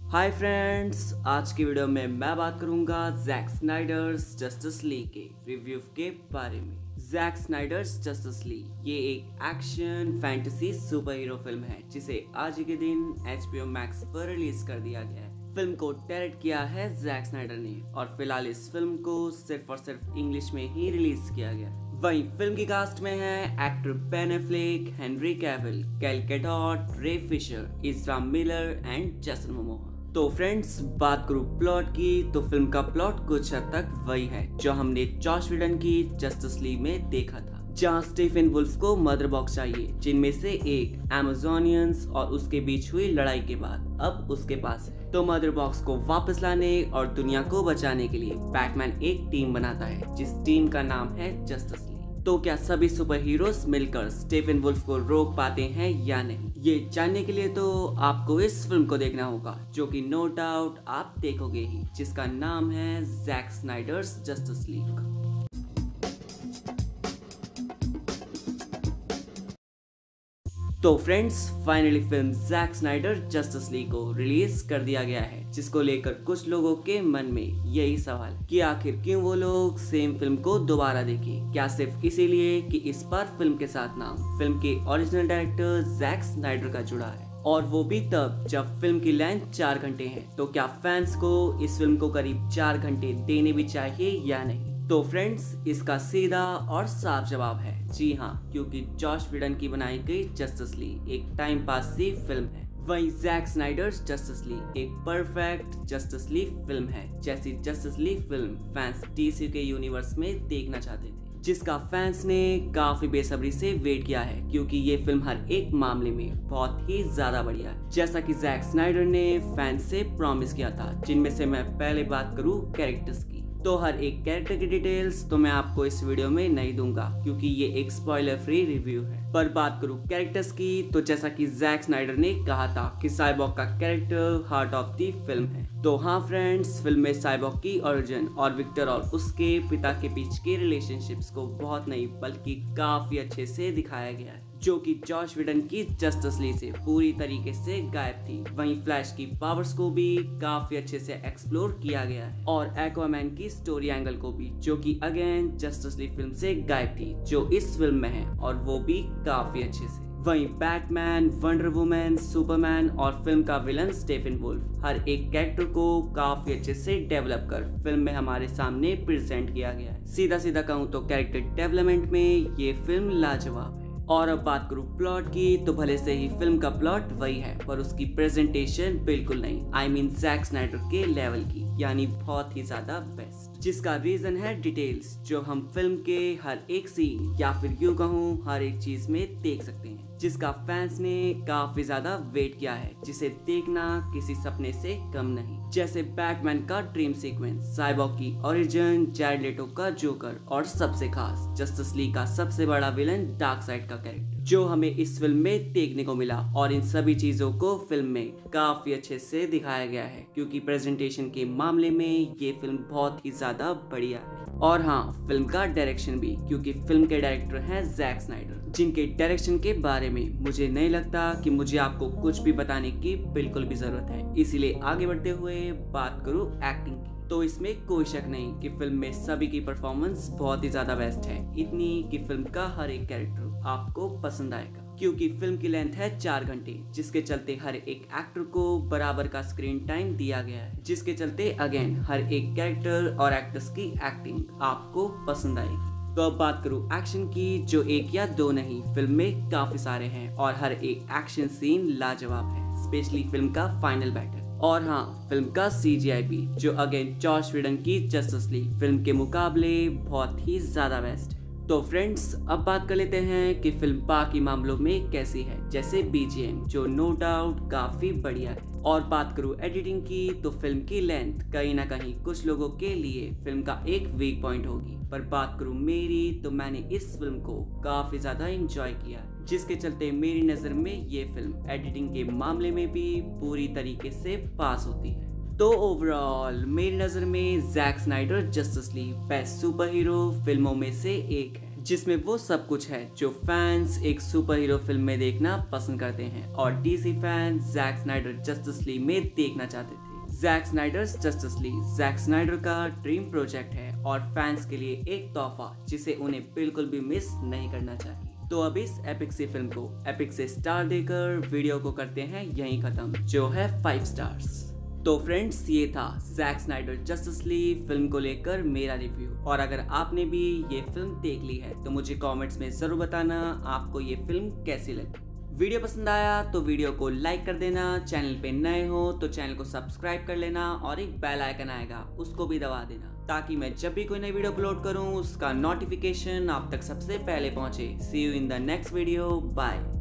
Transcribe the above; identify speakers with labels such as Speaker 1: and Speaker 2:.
Speaker 1: Hi friends, आज की video में मैं बात करूंगा जैक स्नाइडर्स जस्टिस लीग के रिव्यू के बारे में। जैक स्नाइडर्स जस्टिस लीग ये एक action fantasy super hero film है जिसे आज के दिन HBO मैक्स पर रिलीज कर दिया गया है। फिल्म को डायरेक्ट किया है जैक स्नाइडर ने और फिलहाल इस फिल्म को सिर्फ और सिर्फ इंग्लिश में ही रिलीज किया गया। वहीं फिल्म की कास्ट में है actor Ben Affleck, Henry Cavill, Gal Gadot, Ray Fisher, Ezra Miller and Jason Momoa. तो फ्रेंड्स, बात करूं प्लॉट की तो फिल्म का प्लॉट कुछ हद तक वही है जो हमने जॉश व्हीडन की जस्टिस लीग में देखा था, जहां स्टीफन वुल्फ को मदर बॉक्स चाहिए, जिनमें से एक अमेज़ोनियंस और उसके बीच हुई लड़ाई के बाद अब उसके पास है। तो मदर बॉक्स को वापस लाने और दुनिया को बचाने के लिए बैटमैन एक टीम बनाता है जिस टीम का नाम है जस्टिस लीग। तो क्या सभी सुपर हीरोज मिलकर स्टीफन वुल्फ को रोक पाते हैं या नहीं, ये जानने के लिए तो आपको इस फिल्म को देखना होगा, जो कि नो डाउट आप देखोगे ही, जिसका नाम है जैक स्नाइडर्स जस्टिस लीग। तो friends, finally film Zack Snyder Justice League को रिलीज कर दिया गया है, जिसको लेकर कुछ लोगों के मन में यही सवाल कि आखिर क्यों वो लोग सेम फिल्म को दोबारा देखें। क्या सिर्फ इसीलिए कि इस बार फिल्म के साथ नाम फिल्म के ओरिजिनल डायरेक्टर जैक स्नाइडर का जुड़ा है, और वो भी तब जब फिल्म की लेंथ 4 घंटे है। तो क्या फैंस को इस फिल्म को करीब 4 घंटे देने भी चाहिए या नहीं? तो फ्रेंड्स, इसका सीधा और साफ जवाब है जी हाँ, क्योंकि जॉश व्हीडन की बनाई गई जस्टिस लीग एक टाइम पास सी फिल्म है। वहीं जैक स्नाइडर्स जस्टिस लीग एक परफेक्ट जस्टिस लीग फिल्म है, जैसी Justice League film fans DC के यूनिवर्स में देखना चाहते थे, जिसका फैंस ने काफी बेसब्री से वेट किया है, क्योंकि ये फिल्म हर एक मामले में बहुत ही ज्यादा बढ़िया है, जैसा कि जैक स्नाइडर ने फैंस से प्रॉमिस किया था। जिनमें से मैं पहले बात करूँ कैरेक्टर्स की, तो हर एक कैरेक्टर की डिटेल्स तो मैं आपको इस वीडियो में नहीं दूंगा, क्योंकि ये एक स्पॉइलर फ्री रिव्यू है। पर बात करूं कैरेक्टर्स की, तो जैसा कि जैक स्नाइडर ने कहा था कि साइबॉर्ग का character heart of the film है। तो हाँ फ्रेंड्स, फिल्म में साइबॉर्ग की ओरिजिन और विक्टर और उसके पिता के बीच के रिलेशनशिप्स को बहुत नहीं बल्कि काफी अच्छे से दिखाया गया है, जो कि जॉश व्हीडन की जस्टिस लीग से पूरी तरीके से गायब थी। वहीं फ्लैश की पावर्स को भी काफी अच्छे से एक्सप्लोर किया गया है, और एक्वामैन की स्टोरी एंगल को भी, जो कि अगेन जस्टिस लीग फिल्म से गायब थी, जो इस फिल्म में है, और वो भी काफी अच्छे से। वहीं बैटमैन, वंडर वुमन, सुपरमैन और फिल्म का विलन स्टीफन वुल्फ, हर एक कैरेक्टर को काफी अच्छे से डेवलप कर फिल्म में हमारे सामने प्रेजेंट किया गया है। सीधा सीधा कहूँ तो कैरेक्टर डेवलपमेंट में ये फिल्म लाजवाब है। और अब बात करूं प्लॉट की, तो भले से ही फिल्म का प्लॉट वही है, पर उसकी प्रेजेंटेशन बिल्कुल नहीं, आई मीन जैक स्नाइडर के लेवल की, यानी बहुत ही ज्यादा बेस्ट। जिसका रीजन है डिटेल्स, जो हम फिल्म के हर एक सीन या फिर यूं कहूं हर एक चीज में देख सकते हैं, जिसका फैंस ने काफी ज्यादा वेट किया है, जिसे देखना किसी सपने से कम नहीं। जैसे बैटमैन का ड्रीम सीक्वेंस, साइबॉर्ग की ओरिजिन, जैरेड लेटो का जोकर, और सबसे खास जस्टिस लीग का सबसे बड़ा विलन डार्कसाइड का कैरेक्टर, जो हमें इस फिल्म में देखने को मिला। और इन सभी चीजों को फिल्म में काफी अच्छे से दिखाया गया है, क्योंकि प्रेजेंटेशन के मामले में ये फिल्म बहुत ही ज्यादा बढ़िया है। और हाँ, फिल्म का डायरेक्शन भी, क्योंकि फिल्म के डायरेक्टर हैं जैक स्नाइडर, जिनके डायरेक्शन के बारे में मुझे नहीं लगता कि मुझे आपको कुछ भी बताने की बिल्कुल भी जरूरत है। इसीलिए आगे बढ़ते हुए बात करूँ एक्टिंग की, तो इसमें कोई शक नहीं कि फिल्म में सभी की परफॉर्मेंस बहुत ही ज्यादा बेस्ट है, इतनी कि फिल्म का हर एक कैरेक्टर आपको पसंद आएगा, क्योंकि फिल्म की लेंथ है 4 घंटे, जिसके चलते हर एक एक्टर को बराबर का स्क्रीन टाइम दिया गया है, जिसके चलते अगेन हर एक कैरेक्टर और एक्टर्स की एक्टिंग आपको पसंद आएगी। तो अब बात करूं एक्शन की, जो एक या दो नहीं, फिल्म में काफी सारे हैं, और हर एक एक्शन सीन लाजवाब है, स्पेशली फिल्म का फाइनल बैटल। और हाँ, फिल्म का CGI भी, जो अगेन जॉश व्हीडन की जस्टिस लीग फिल्म के मुकाबले बहुत ही ज्यादा बेस्ट है। तो फ्रेंड्स, अब बात कर लेते हैं कि फिल्म बाकी मामलों में कैसी है, जैसे BGM, जो नो डाउट काफी बढ़िया है। और बात करूँ एडिटिंग की, तो फिल्म की लेंथ कहीं ना कहीं कुछ लोगों के लिए फिल्म का एक वीक पॉइंट होगी, पर बात करूँ मेरी, तो मैंने इस फिल्म को काफी ज्यादा एंजॉय किया, जिसके चलते मेरी नजर में ये फिल्म एडिटिंग के मामले में भी पूरी तरीके से पास होती है। तो ओवरऑल मेरी नजर में Zack Snyder Justice League best super hero फिल्मों में से एक है, जिसमें वो सब कुछ है जो फैंस एक सुपर हीरो फिल्म में देखना पसंद करते हैं और DC fans Zack Snyder Justice League में देखना चाहते थे। Zack Snyder's justice League Zack Snyder का ड्रीम प्रोजेक्ट है और फैंस के लिए एक तोहफा जिसे उन्हें बिल्कुल भी मिस नहीं करना चाहिए। तो अब इस एपिक सी फिल्म को एपिक से स्टार देकर वीडियो को करते हैं यहीं खत्म, जो है 5 स्टार्स। तो फ्रेंड्स, ये था Zack Snyder Justice League film को लेकर मेरा रिव्यू। और अगर आपने भी ये फिल्म देख ली है तो मुझे कमेंट्स में जरूर बताना आपको ये फिल्म कैसी लगी। वीडियो पसंद आया तो वीडियो को लाइक कर देना, चैनल पे नए हो तो चैनल को सब्सक्राइब कर लेना और एक बेल आइकन आएगा उसको भी दबा देना ताकि मैं जब भी कोई नई वीडियो अपलोड करूं उसका नोटिफिकेशन आप तक सबसे पहले पहुंचे। See you in the next video, bye.